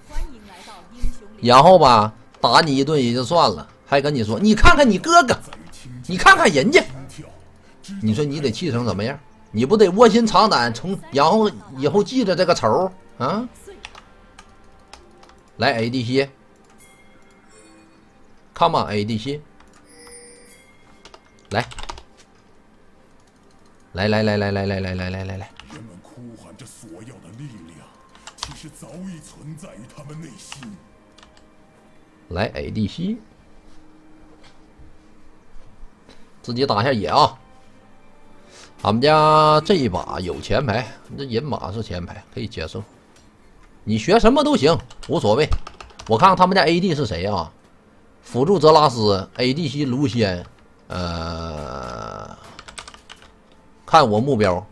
然后吧，打你一顿也就算了，还跟你说，你看看你哥哥，你看看人家，你说你得气成怎么样？你不得卧薪尝胆，然后以后记着这个仇啊？来 ADC。Come on ADC， 来，来， 人们呼喊着所要的力量，其实早已存在于他们内心。 来 ADC， 自己打下野啊！他们家这一把有前排，这银马是前排，可以接受。你学什么都行，无所谓。我看看他们家 AD 是谁啊？辅助泽拉斯 ，ADC 卢仙，看我目标，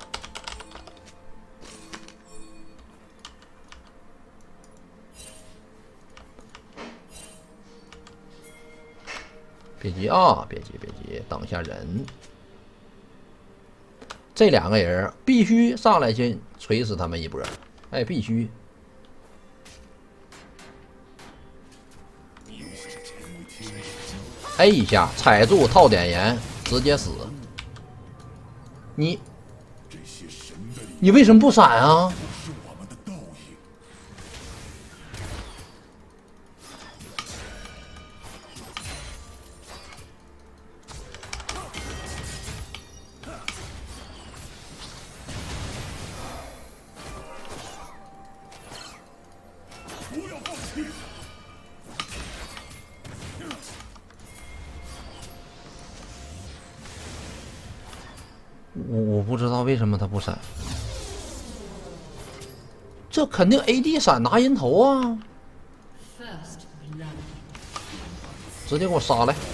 别急啊，别急，等一下人。这两个人必须上来先锤死他们一波，哎，必须。A 一下踩住套点盐，直接死。你为什么不闪啊？我不知道为什么他不闪，这肯定 AD 闪拿人头啊！直接给我杀来！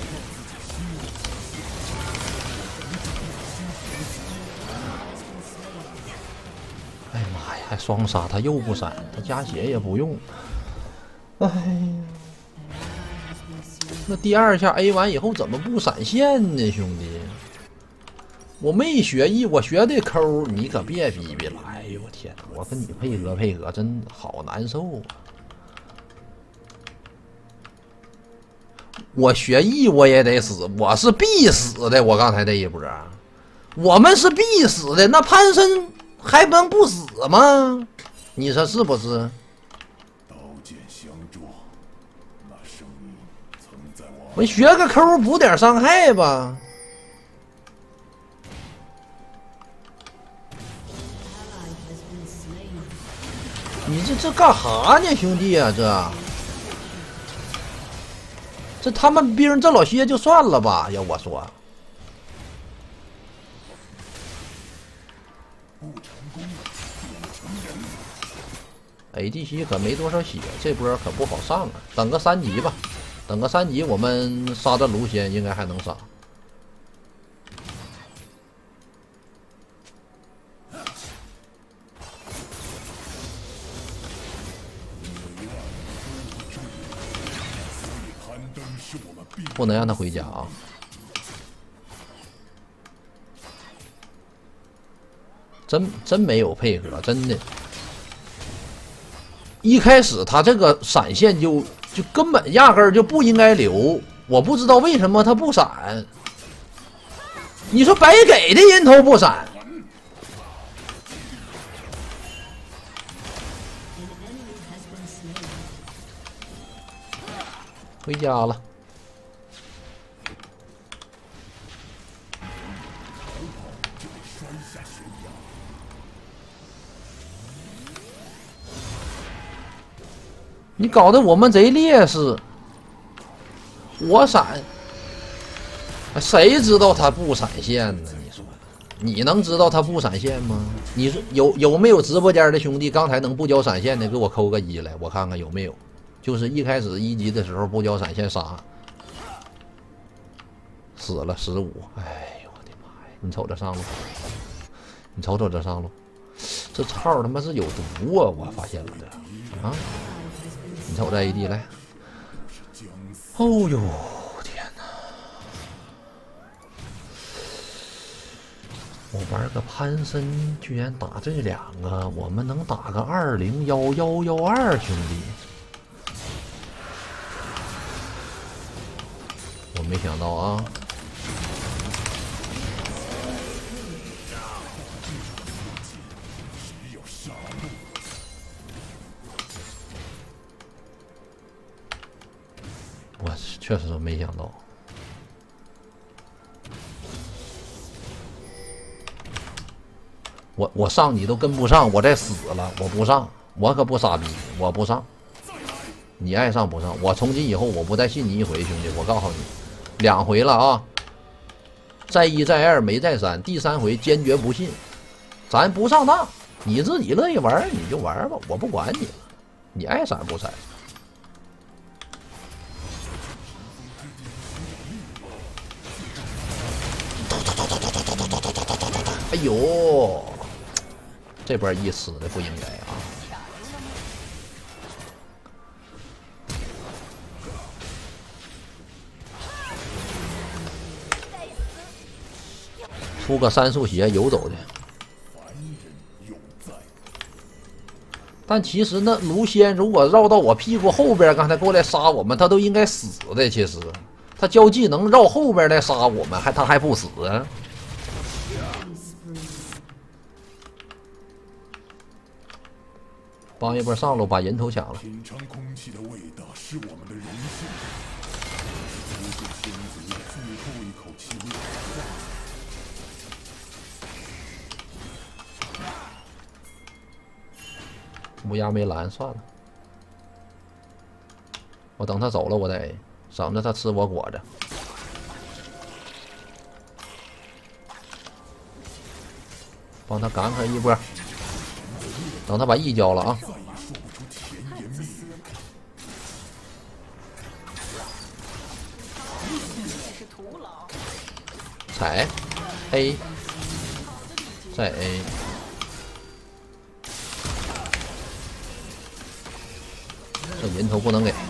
哎呀妈呀，还双杀，他又不闪，他加血也不用。哎呀，那第二下 A 完以后怎么不闪现呢，兄弟？我没学艺，我学的抠，你可别逼逼了！哎呦我天，我跟你配合，真好难受啊！我学艺我也得死，我是必死的。我刚才这一波，我们是必死的，那潘森还能不死吗？你说是不是？ 刀剑相撞，那声音曾在我学个抠补点伤害吧。你这干哈呢，兄弟啊？这他们兵这老些就算了吧，要我说。ADC 可没多少血，这波可不好上啊。等个3级吧，等个3级，我们杀这卢仙应该还能杀。不能让他回家啊！真没有配合，真的。一开始他这个闪现就根本压根儿就不应该留，我不知道为什么他不闪。你说白给的人头不闪，回家了。你搞得我们贼劣势，我闪，谁知道他不闪现呢？你说，你能知道他不闪现吗？你说有没有直播间的兄弟刚才能不交闪现的，给我扣个1来，我看看有没有。就是一开始1级的时候不交闪现杀，死了15。哎呦我的妈呀！你瞅这上路，你瞅这上路，这号他妈是有毒啊！我发现了这啊。你瞅这 AD 来，哦呦天哪！ 我玩个潘森，居然打这2个，我们能打个201112，兄弟！我没想到啊！我确实没想到。我上你都跟不上，我再死了，我不上，我可不傻逼，我不上。你爱上不上，我从今以后我不再信你一回，兄弟，我告诉你，2回了啊！再1再2没再3，第3回坚决不信，咱不上当，你自己乐意玩你就玩吧，我不管你了，你爱闪不闪。哎呦！这波一死的不应该啊！出个3速鞋游走的。但其实那卢仙如果绕到我屁股后边，刚才过来杀我们，他都应该死的。其实他交技能绕后边来杀我们，他还不死啊？帮一波上路，把人头抢了。 品尝空气的味道是我们的人性，不是天族的最后一口气灭乌鸦没蓝，算了，我等他走了，我得省着他吃我果子。帮他赶开一波，等他把 E 交了啊！踩 A， 再 A， 这人头不能给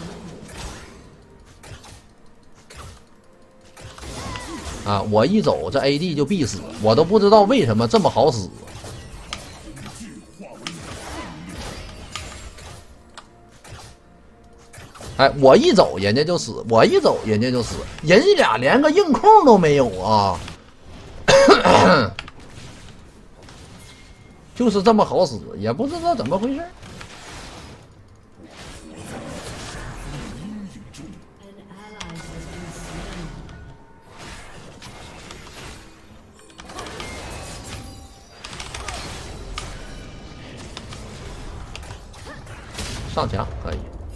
啊！我一走，这 AD 就必死，我都不知道为什么这么好死。哎，我一走人家就死，我一走人家就死，人家俩连个硬控都没有啊！就是这么好死，也不知道怎么回事。上墙可以。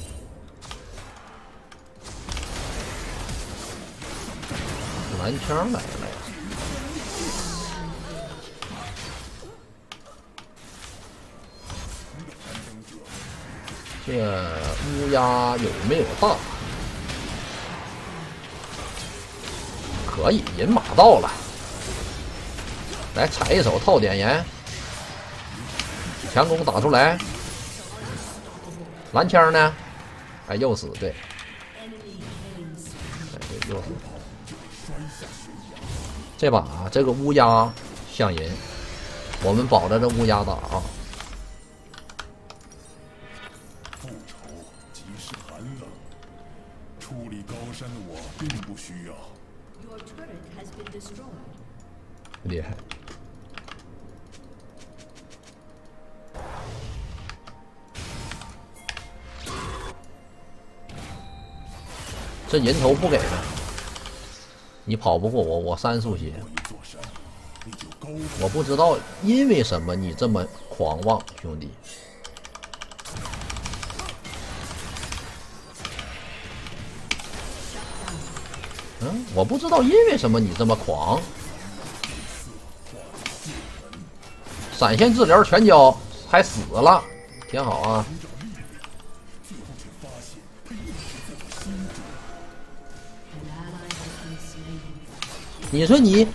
蓝枪来了，这乌鸦有没有大？可以，人马到了，来踩一手套点盐，强攻打出来。蓝枪呢？哎，又死，对，哎，对，又死。这把这个乌鸦像人，我们保着这乌鸦打啊！ 复仇即是寒冷，处理高山的我并不需要。 厉害！这人头不给了，你跑不过我，我3速血。我不知道因为什么你这么狂妄，兄弟。我不知道因为什么你这么狂。闪现治疗全交，还死了，挺好啊。你说你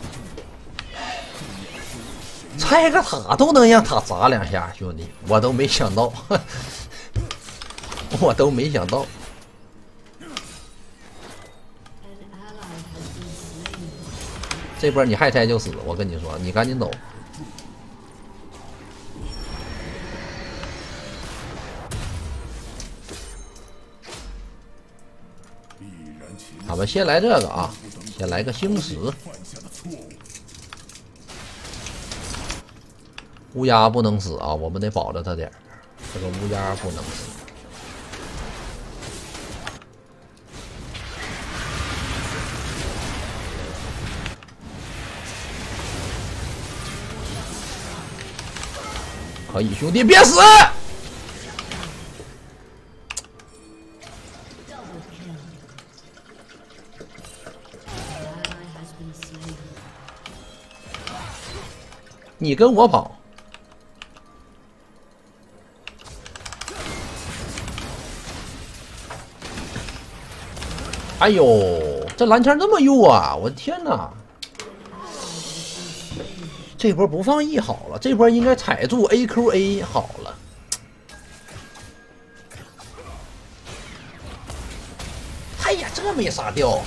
拆个塔都能让他砸2下，兄弟，我都没想到，我都没想到。 这波你还拆就死，我跟你说，你赶紧走。咱们先来这个啊，先来个星矢。乌鸦不能死啊，我们得保着他点儿。这个乌鸦不能死。可以，兄弟，别死！你跟我跑！哎呦，这蓝枪这么弱啊！我的天哪！这波不放 E 好了，这波应该踩住 AQA 好了。哎呀，这没杀掉。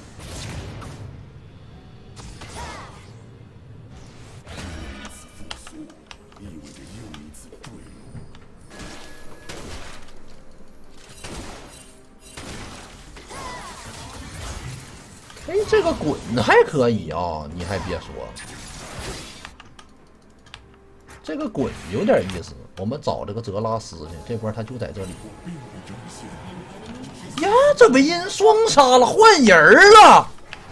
哎，这个滚还可以啊，你还别说。这个滚有点意思，我们找这个泽拉斯去，这波他就在这里。呀，这维因双杀了，换人了，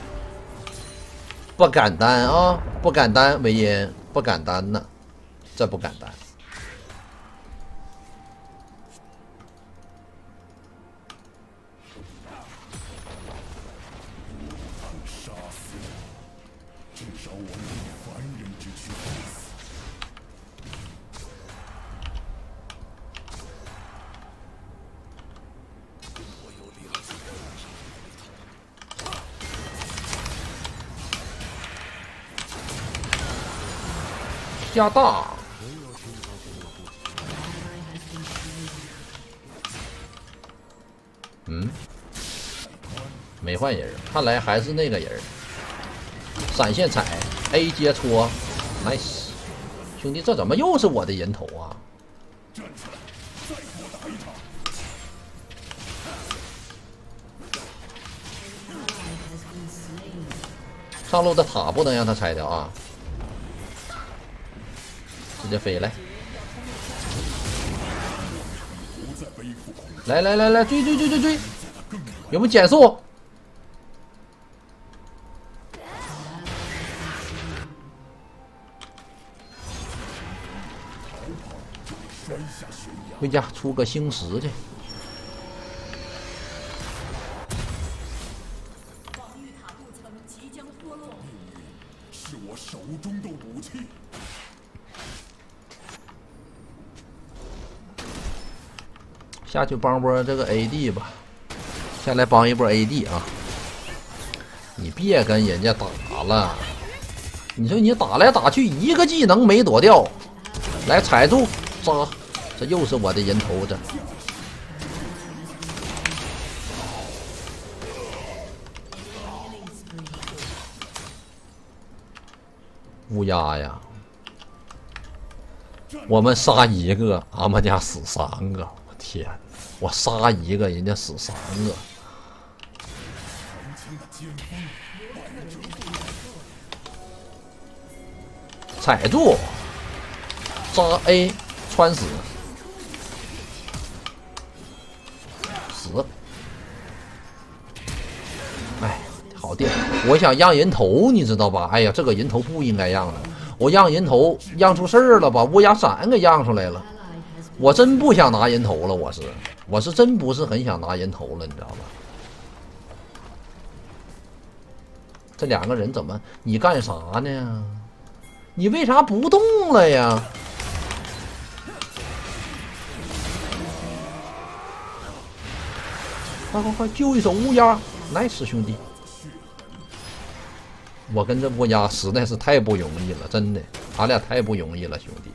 不敢单啊，不敢单，维因不敢单呢，这不敢单。 杀死我，至少我以凡人之躯会死。 加大，没换人，看来还是那个人。闪现踩 A 接戳 ，nice， 兄弟，这怎么又是我的人头啊？ 站出来，再给我打一场！ 上路的塔不能让他拆掉啊！直接飞来，来，追！有没有减速？回家出个星矢去。 是我手中的武器。 下去帮波这个 AD 吧，下来帮一波 AD 啊！你别跟人家打了，你说你打来打去一个技能没躲掉，来踩住杀，这又是我的人头子。乌鸦呀，我们杀一个，俺们家死3个。天，我杀一个，人家死3个。踩住，扎 A 穿死，死。哎，好电，我想让人头，你知道吧？哎呀，这个人头不应该让的，我让人头让出事儿了，把乌鸦闪给让出来了。我真不想拿人头了，我是真不是很想拿人头了，你知道吧？这2个人怎么？你干啥呢？你为啥不动了呀？快救一手乌鸦！nice 兄弟，我跟这乌鸦实在是太不容易了，真的，俺俩太不容易了，兄弟。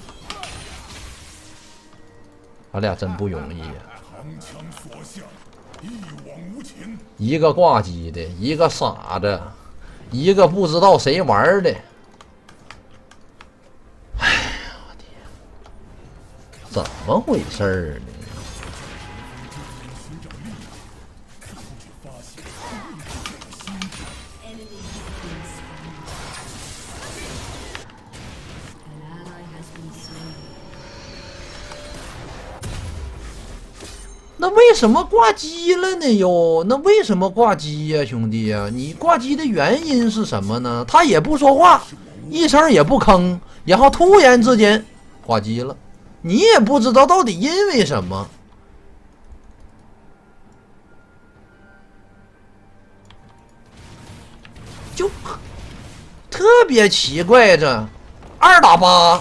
俺俩真不容易呀！ 一往无前。 一个挂机的，一个傻子，一个不知道谁玩的。哎呀，我天，怎么回事儿呢？那为什么挂机了呢？又那为什么挂机呀，兄弟呀？你挂机的原因是什么呢？他也不说话，一声也不吭，然后突然之间挂机了，你也不知道到底因为什么。就特别奇怪，这2打8。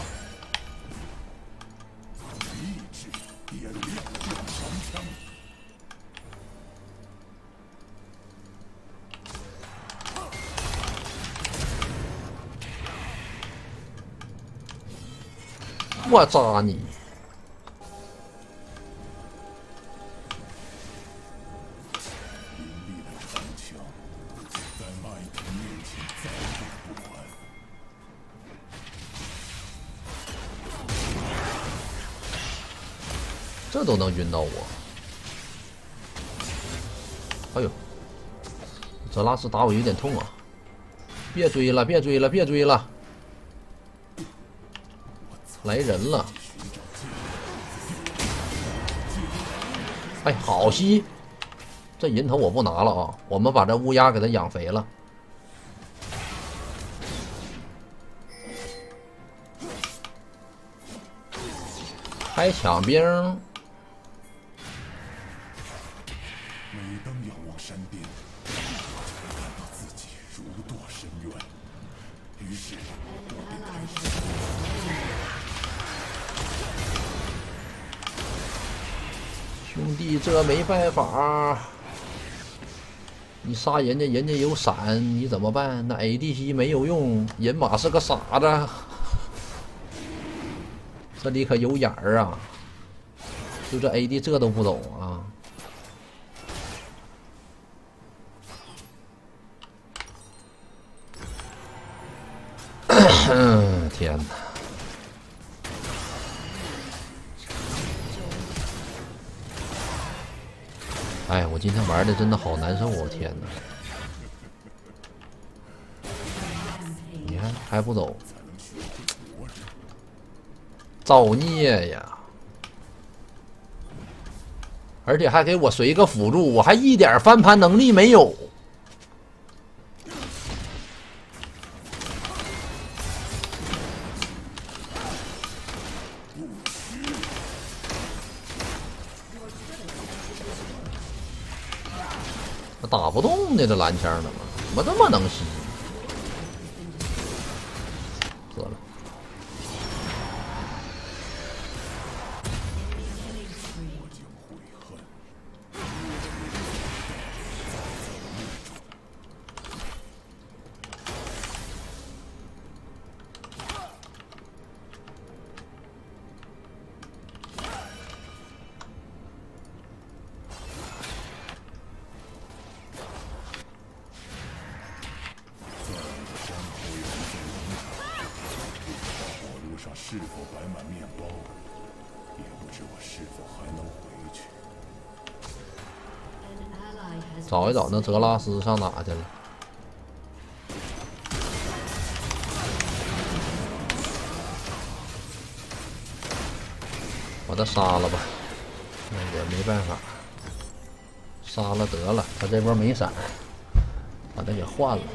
我扎你！ 凌厉的长枪，在麦田面前再也不还。 这都能晕到我！哎呦，泽拉斯打我有点痛啊！别追了，别追了，别追了！来人了！哎，好吸！这人头我不拿了啊，我们把这乌鸦给它养肥了。还抢兵！ 每当仰望山巅，就感到自己如堕深渊。于是， 兄弟，这没办法，你杀人家，人家有闪，你怎么办？那 ADC 没有用，人马是个傻子，这里可有眼儿啊！就这 AD 这都不懂啊！天哪！哎，我今天玩的真的好难受，我天哪！你看还不走，造孽呀！而且还给我随个辅助，我还一点翻盘能力没有。打不动呢，这蓝枪怎么这么能吸？死了！ 是否摆满面包，也不知我是否还能回去。 找一找那泽拉斯上哪去了？把他杀了吧，那也没办法，杀了得了。他这波没闪，把他给换了。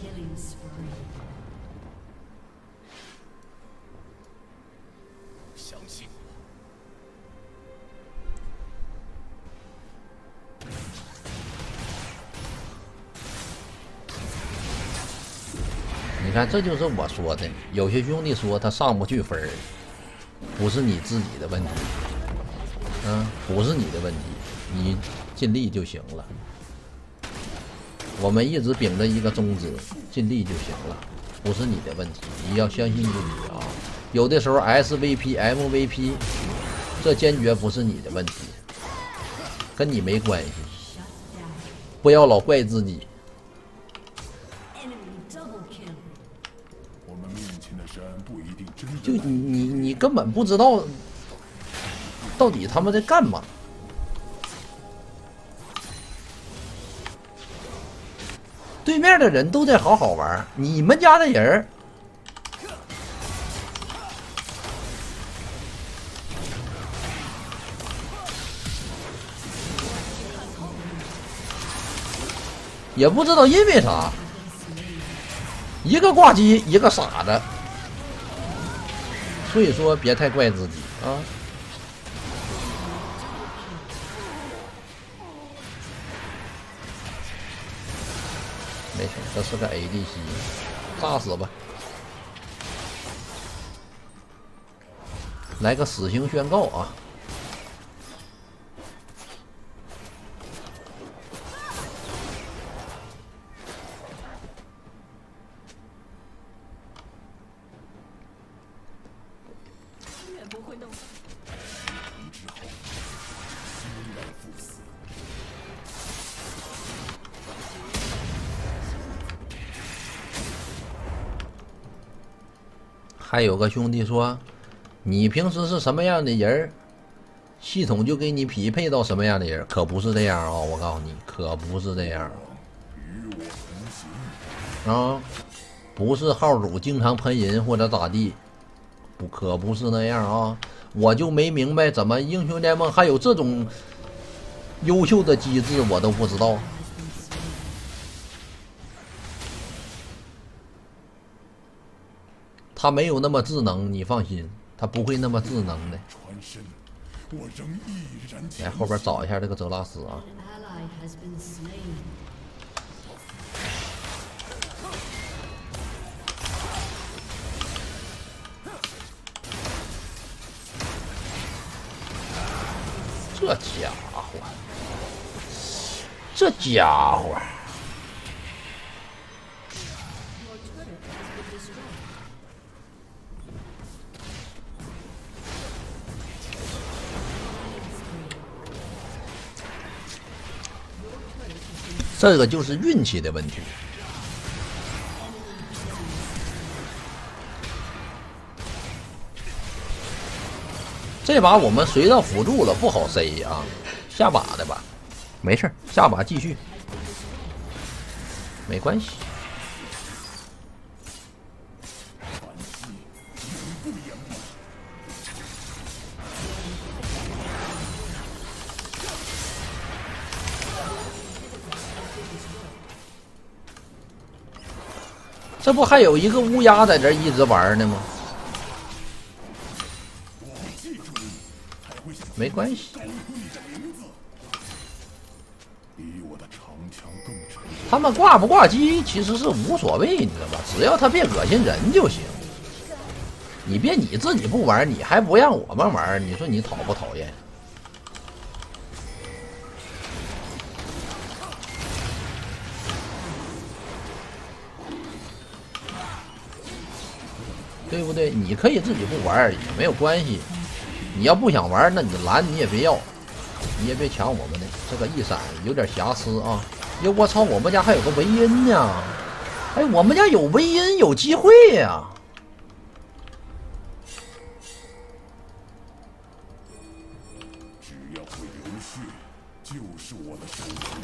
你看，这就是我说的。有些兄弟说他上不去分儿，不是你自己的问题，不是你的问题，你尽力就行了。我们一直秉着一个宗旨，尽力就行了，不是你的问题，你要相信自己啊。有的时候 MVP、MVP， 这坚决不是你的问题，跟你没关系。 不要老怪自己。 我们面前的山不一定真的。 就你根本不知道到底他们在干嘛。对面的人都在好好玩，你们家的人儿也不知道因为啥，一个挂机，一个傻子。所以说，别太怪自己啊。没事，这是个 ADC， 炸死吧！来个死刑宣告啊！还有个兄弟说，你平时是什么样的人，系统就给你匹配到什么样的人，可不是这样啊！我告诉你，可不是这样啊！不是号主经常喷人或者咋地，可不是那样啊！我就没明白，怎么英雄联盟还有这种优秀的机制，我都不知道。他没有那么智能，你放心，他不会那么智能的。来后边找一下这个泽拉斯啊。这家伙，这家伙。这个就是运气的问题。这把我们随到辅助了，不好塞啊，下把的吧，没事，下把继续，没关系。这不还有一个乌鸦在这一直玩呢吗？没关系。他们挂不挂机其实是无所谓，你知道吧？只要他别恶心人就行。你别你自己不玩，你还不让我们玩，你说你讨不讨厌？对不对？你可以自己不玩也没有关系。你要不想玩，那你蓝你也别要，你也别抢我们的。这个一闪有点瑕疵啊！哟，我操，我们家还有个维恩呢！哎，我们家有维恩，有机会呀！ 只要会流血，就是我的手足。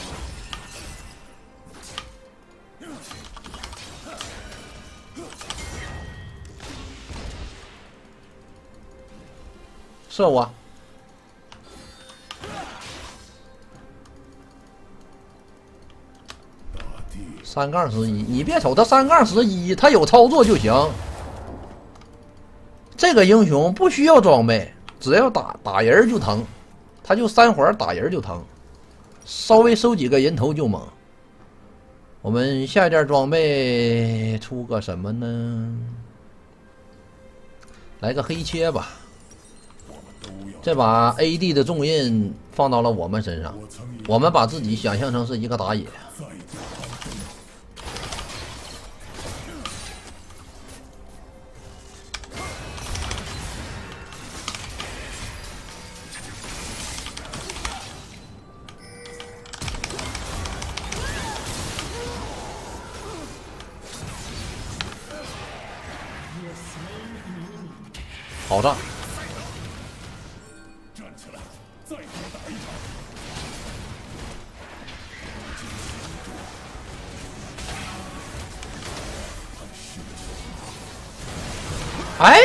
射我！3-11，你别瞅他3-11，他有操作就行。这个英雄不需要装备，只要打人就疼，他就3环打人就疼，稍微收几个人头就猛。我们下件装备出个什么呢？来个黑切吧。这把 AD 的重任放到了我们身上，我们把自己想象成是一个打野。 好炸！ 站起来，再和我打一场。 哎，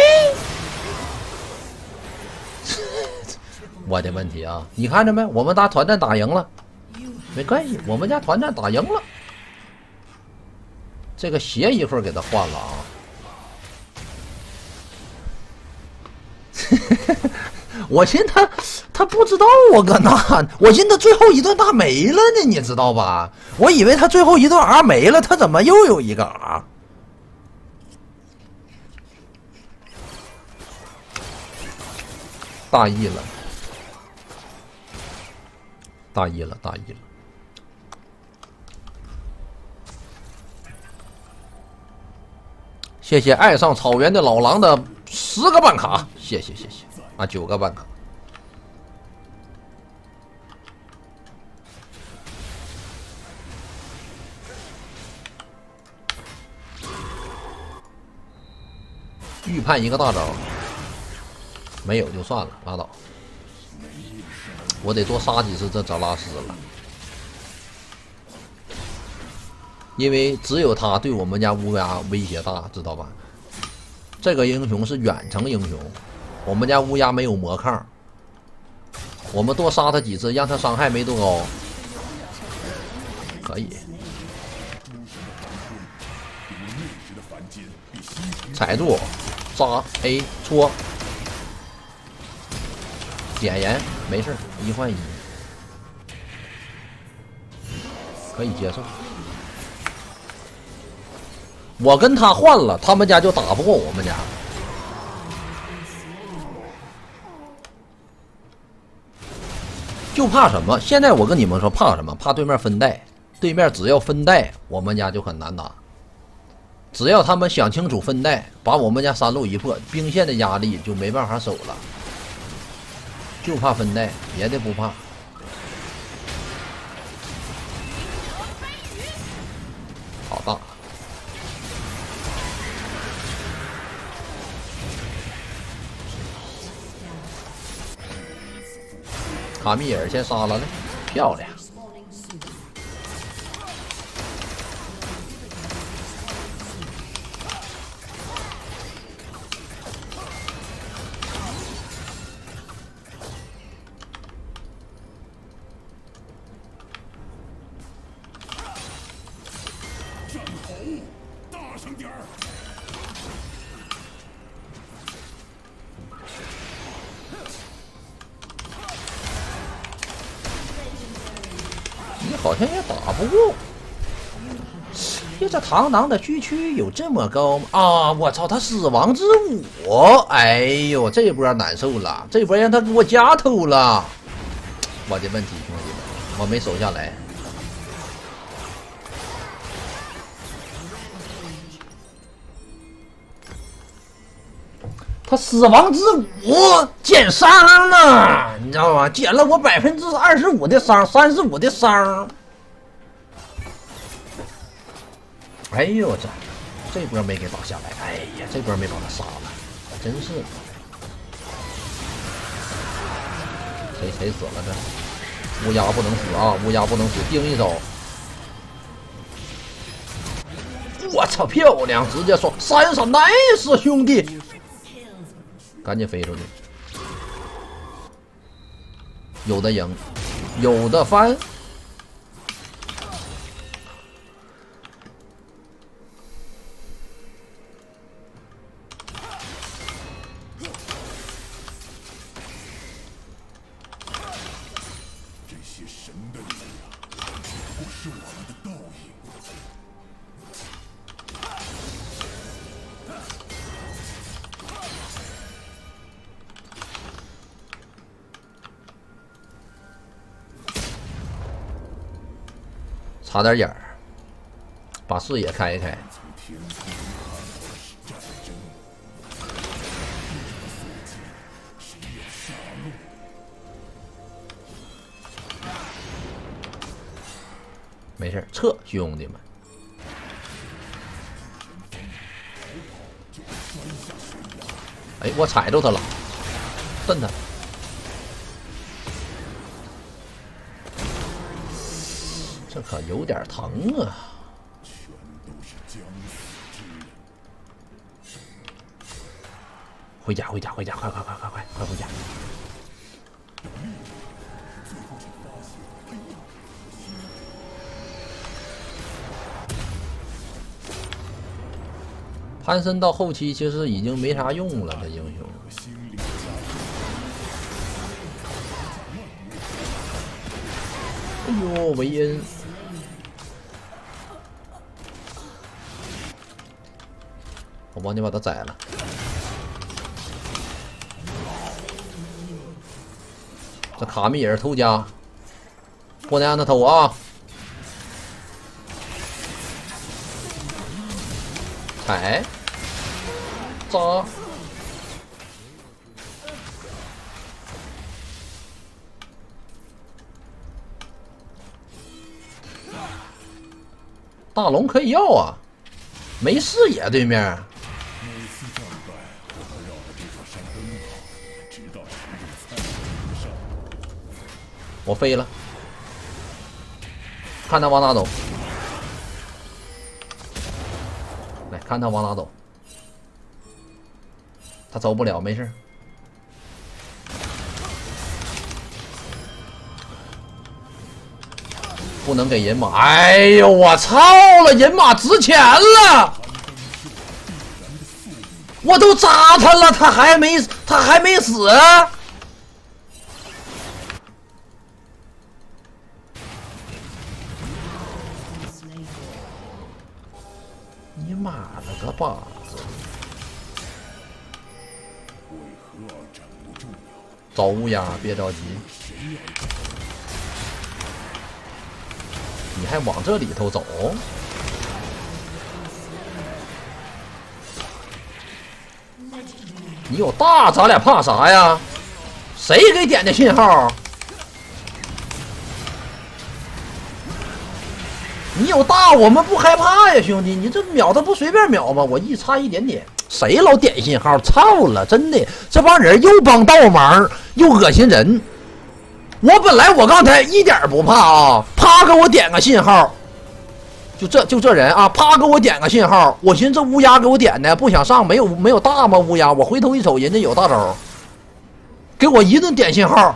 我的问题啊！你看着没？我们打团战打赢了，没关系，我们家团战打赢了。这个鞋一会儿给他换了啊！我寻他不知道我搁那，我寻他最后一段大没了呢，你知道吧？我以为他最后一段 R 没了，他怎么又有一个 R？ 大意了，大意了，大意了！谢谢爱上草原的老狼的10个办卡，谢谢谢谢啊，9个办卡。预判一个大招，没有就算了，拉倒。我得多杀几次这泽拉斯了，因为只有他对我们家乌鸦威胁大，知道吧？这个英雄是远程英雄，我们家乌鸦没有魔抗，我们多杀他几次，让他伤害没多高，可以。踩住，扎 A 戳，点燃，没事，1换1，可以接受。我跟他换了，他们家就打不过我们家。就怕什么？现在我跟你们说，怕什么？怕对面分带。对面只要分带，我们家就很难打。只要他们想清楚分带，把我们家3路一破，兵线的压力就没办法守了。就怕分带，别的不怕。好大！卡米尔先杀了呢，漂亮！ 战吼，大声点儿！ 你好像也打不过。这螳螂的区区有这么高吗？啊！我操，他死亡之舞！哎呦，这波难受了，这波让他给我加偷了。我的问题，兄弟们，我没守下来。他死亡之舞减伤了，你知道吗？减了我25%的伤，35%的伤。哎呦，这波没给打下来，哎呀，这波没把他杀了，真是。谁死了这？乌鸦不能死啊！乌鸦不能死，盯一手。我操，漂亮！直接说闪闪 nice 兄弟，赶紧飞出去。有的赢，有的翻。 这些神的力量，不是我们的倒影。 擦点眼儿，把视野开一开。 从天空看的是战争，谁有杀戮？ 没事，撤，兄弟们。 哎，我踩着他了，蹬他。这可有点疼啊！ 全都是将死之人。 回家，回家，回家！快回家！潘森到后期其实已经没啥用了，这英雄。哎呦，维恩！我忘记把他宰了。这卡米尔偷家，不能让他偷啊！踩，扎。大龙可以要啊，没视野对面。 每次战败，我绕着这座山奔跑，直到石榴灿烂上。 我飞了，看他往哪走。来看他往哪走，他走不了，没事。不能给人马！哎呦，我操了，人马值钱了！我都扎他了，他还没死。你妈了个巴子！找乌鸦，别着急。你还往这里头走？你有大，咱俩怕啥呀？谁给点的信号？你有大，我们不害怕呀，兄弟！你这秒他不随便秒吗？我差一点点，谁老点信号？操了！真的，这帮人又帮倒忙，又恶心人。我刚才一点不怕啊，啪给我点个信号，就这人啊，啪给我点个信号，我寻思这乌鸦给我点的，不想上，没有大吗？乌鸦，我回头一瞅，人家有大招，给我一顿点信号，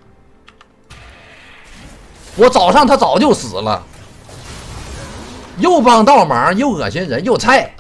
我早上他早就死了，又帮倒忙，又恶心人，又菜，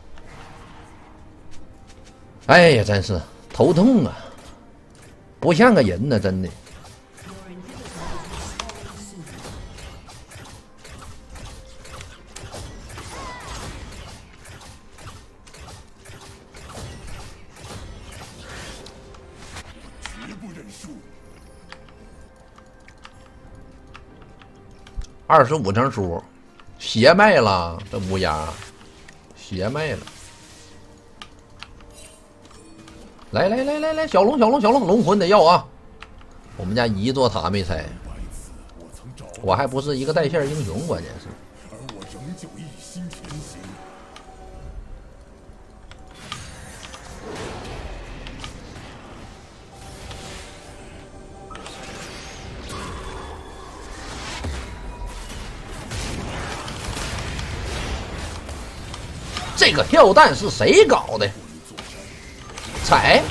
哎呀，真是头痛啊，不像个人呢，真的。25成输，血卖了，这乌鸦血卖了。来，小龙，龙魂得要啊！我们家一座塔没拆，我还不是一个带线英雄，关键是。 而我仍旧一心前行。 这个跳弹是谁搞的？踩，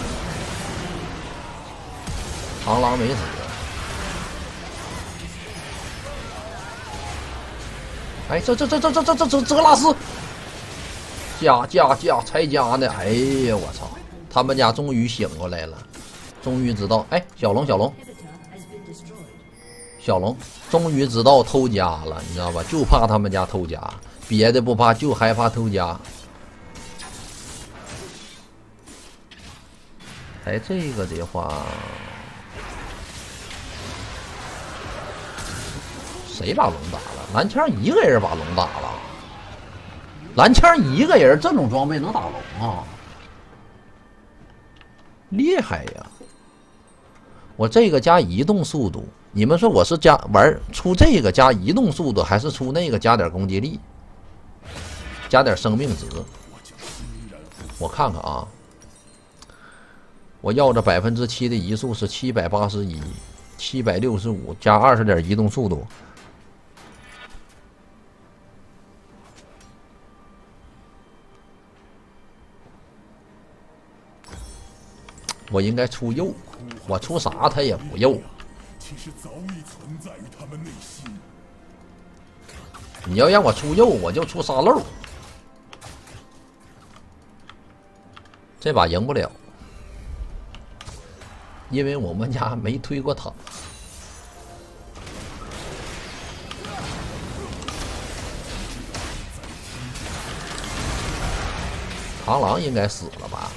螳螂没死。哎，这泽拉斯，拆家呢！哎呀，我操！他们家终于醒过来了，终于知道。哎，小龙，终于知道偷家了，你知道吧？就怕他们家偷家。别的不怕，就害怕偷家。哎，这个的话，谁把龙打了？蓝枪一个人把龙打了。蓝枪一个人，这种装备能打龙啊？厉害呀！我这个加移动速度，你们说我是出这个加移动速度，还是出那个加点攻击力？加点生命值，我看看啊， 我要着7%的移速是781，765加20点移动速度。我应该出鼬，我出啥他也不鼬。 其实早已存在于他们内心。 你要让我出鼬，我就出沙漏。这把赢不了，因为我们家没推过塔。螳螂应该死了吧？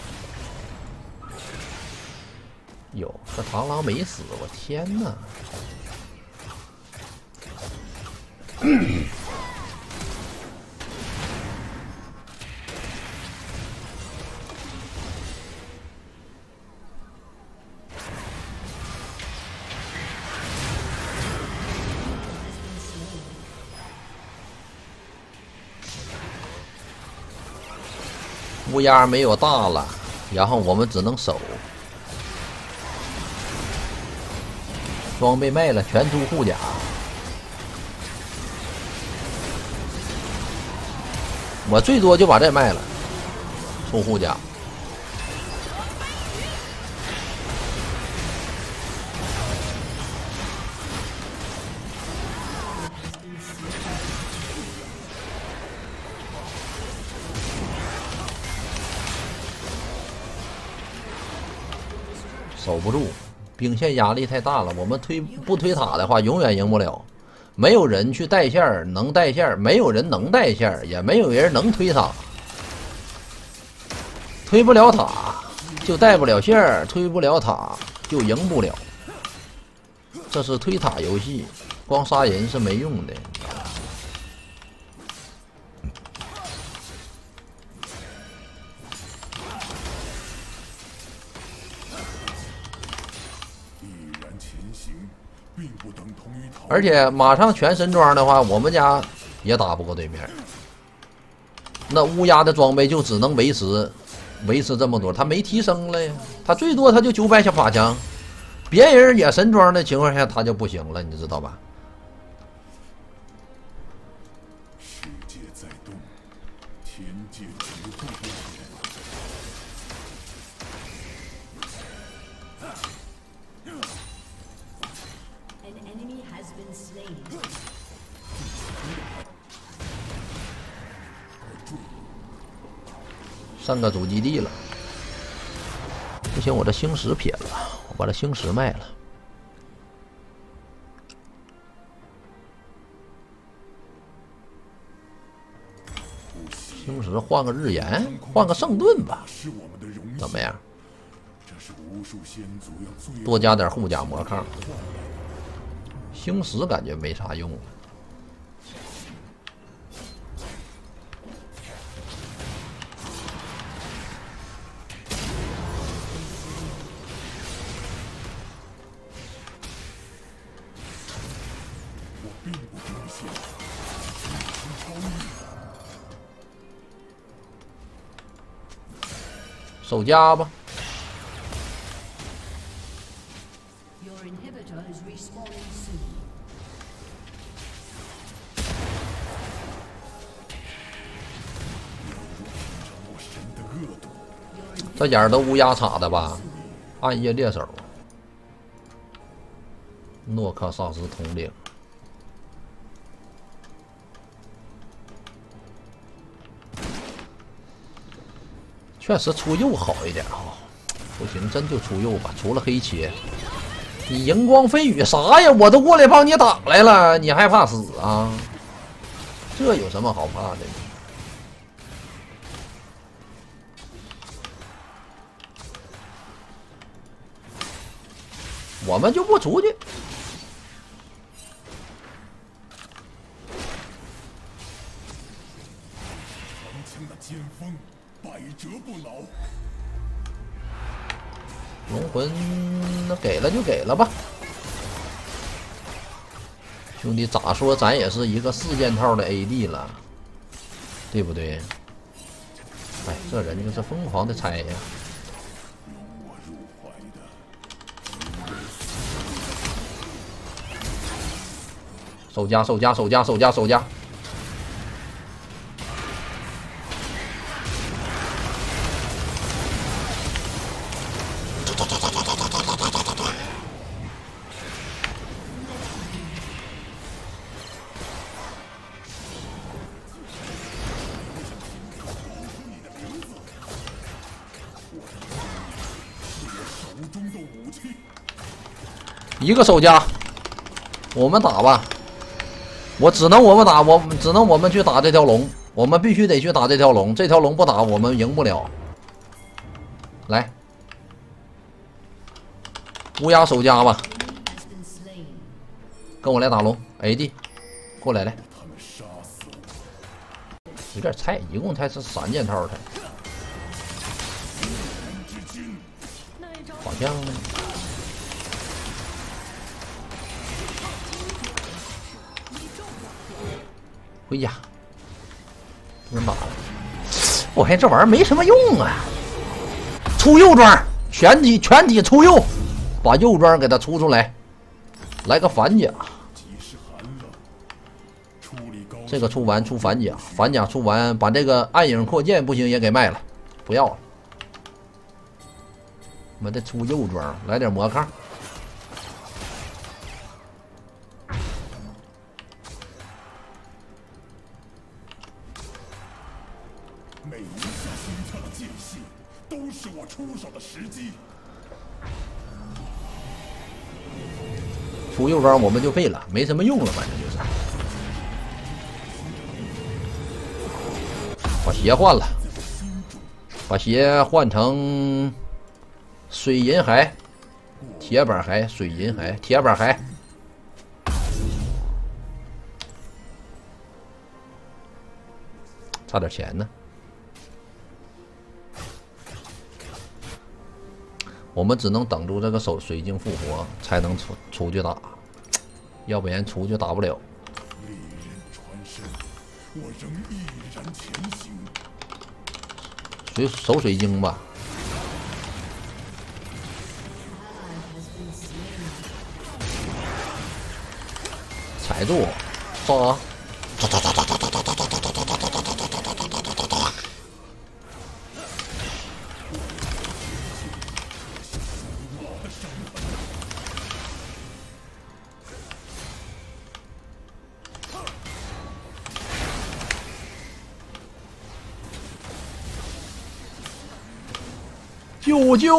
有，这螳螂没死，我天哪！乌鸦没有大了，然后我们只能守。装备卖了，全出护甲。我最多就把这卖了，出护甲。守不住，兵线压力太大了。我们不推塔的话，永远赢不了。没有人去带线，能带线，没有人能带线，也没有人能推塔。推不了塔就带不了线，推不了塔就赢不了。这是推塔游戏，光杀人是没用的。而且马上全神装的话，我们家也打不过对面。那乌鸦的装备就只能维持这么多，他没提升了呀，他最多他就900下法强，别人也神装的情况下他就不行了，你知道吧？ 世界在动，天界绝不变。 上个主基地了，不行，我这星石撇了，我把这星石卖了。星石换个日炎，换个圣盾吧，怎么样？多加点护甲魔抗。星石感觉没啥用。守家吧。这眼儿都乌鸦插的吧？暗夜猎手，诺克萨斯统领。确实出鼬好一点啊，不行，真就出鼬吧。除了黑切，你荧光飞羽啥呀？我都过来帮你挡来了，你还怕死啊？这有什么好怕的？我们就不出去。 长枪的尖锋，百折不挠。 龙魂，那给了就给了吧。兄弟，咋说咱也是一个4件套的 AD 了，对不对？哎，这人就是疯狂的拆呀！ 守家守家守家守家守家。一个守家，我们打吧。我们只能我们去打这条龙，我们必须得去打这条龙。这条龙不打，我们赢不了。来，乌鸦守家吧，跟我来打龙 ，AD， 过来来。有点菜，一共才是3件套才，好像。回家，不能打了。我看这玩意儿没什么用啊。出右装，全体出右，把右装给它出来，来个反甲。这个出完出反甲，反甲出完，把这个暗影扩建不行也给卖了，不要了。我们得出右装，来点魔抗。 每一下心跳的间隙，都是我出手的时机。 出右装我们就废了，没什么用了，反正就是。把鞋换了，把鞋换成水银骸、铁板骸、水银骸、铁板骸。差点钱呢。我们只能等住这个水晶复活，才能出去打，要不然出去打不了。 利刃穿身，我仍毅然前行。 守水晶吧。踩住，杀！救！只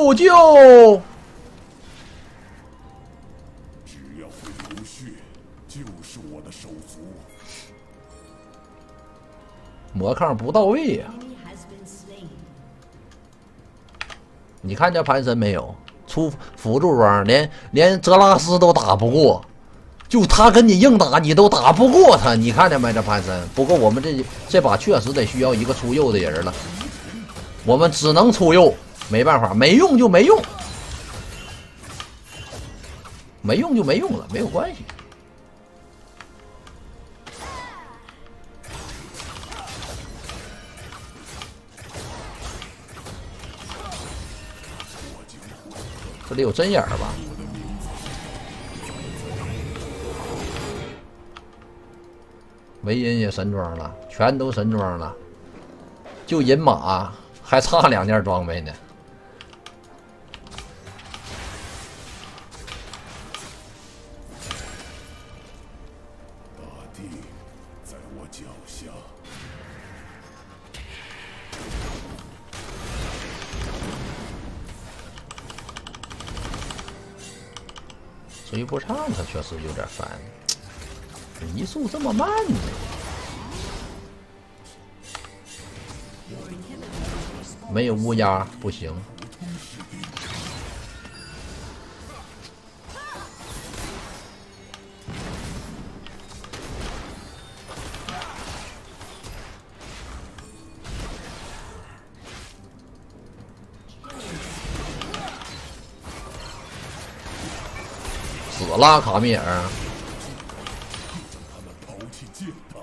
要会流血，就是我的手足。 魔抗不到位呀、你看这盘神没有？出辅助装，连泽拉斯都打不过，就他跟你硬打，你都打不过他。你看见没？这盘神。不过我们这把确实得需要一个出右的人了，我们只能出右。没办法，没用就没用，没用就没用了，没有关系。这里有针眼儿吧？维银也神装了，全都神装了，就银马还差2件装备呢。 在我脚下， 追不上他确实有点烦，移速这么慢呢。没有乌鸦不行。死了卡米尔， 他们抛弃剑吧。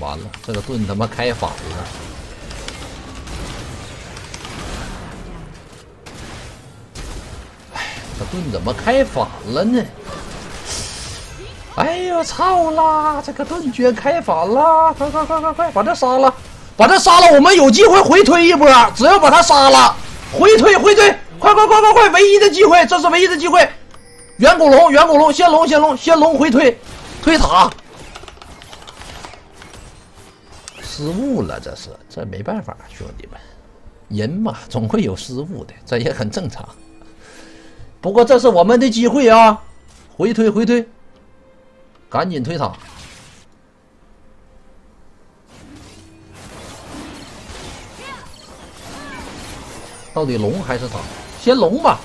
完了，这个盾他妈开反了。哎，这盾怎么开反了呢？哎呦操啦！这个盾居然开反了！快，把他杀了！把他杀了！我们有机会回推一波，只要把他杀了，回推！快！唯一的机会，这是唯一的机会！远古龙，先龙回推塔。失误了，这没办法，兄弟们，人嘛总会有失误的，这也很正常。不过这是我们的机会啊！回推，赶紧推塔。到底龙还是塔？先龙吧。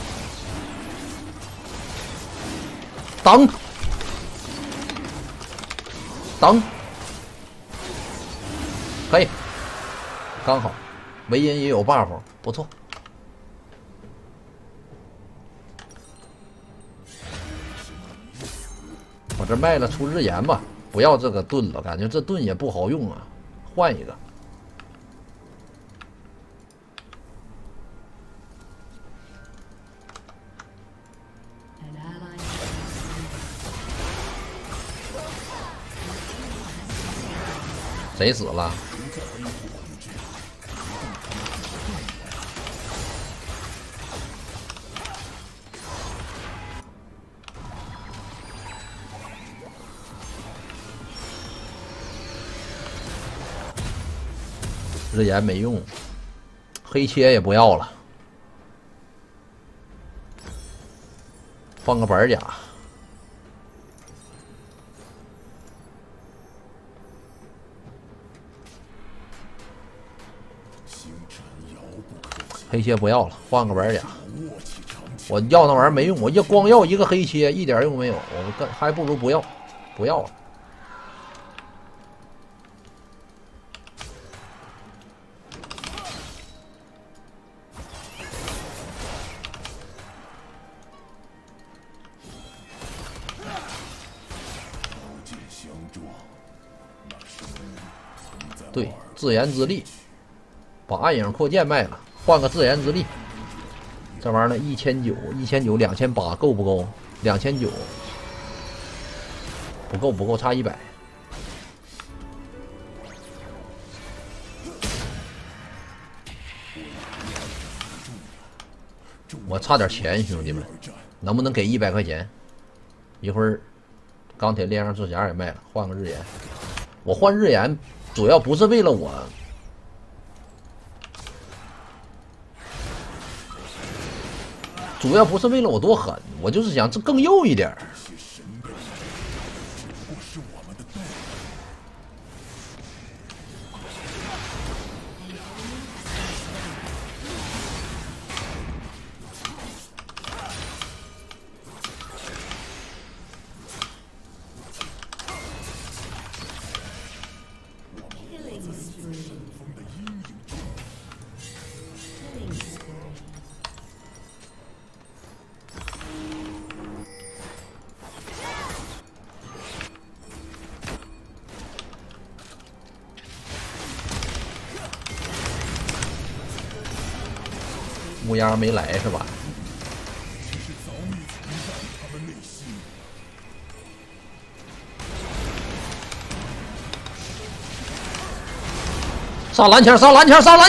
等，可以，刚好，维恩也有 buff， 不错。我这卖了出日炎吧，不要这个盾了，感觉这盾也不好用啊，换一个。谁死了？日炎没用，黑切也不要了，换个板甲。黑切不要了，换个板甲。我要那玩意儿没用，我光要一个黑切，一点用没有。我还不如不要了。对，自研之力，把暗影扩建卖了。换个自研之力，这玩意儿呢，1900，2800够不够？2900不够，差100。我差点钱，兄弟们，能不能给100块钱？一会儿钢铁炼上之匣也卖了，换个日炎。我换日炎主要不是为了我。主要不是为了我多狠，我就是想这更右一点。乌鸦没来是吧？上蓝枪！加没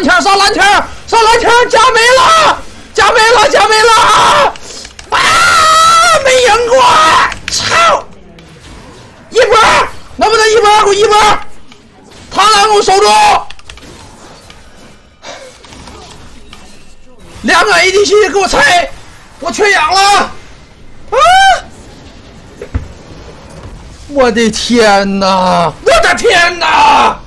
了！啊！没赢过！操！一波，能不能一波？给我一波！螳螂给我守住！2个 ADC 给我拆！我缺氧了！啊！我的天哪！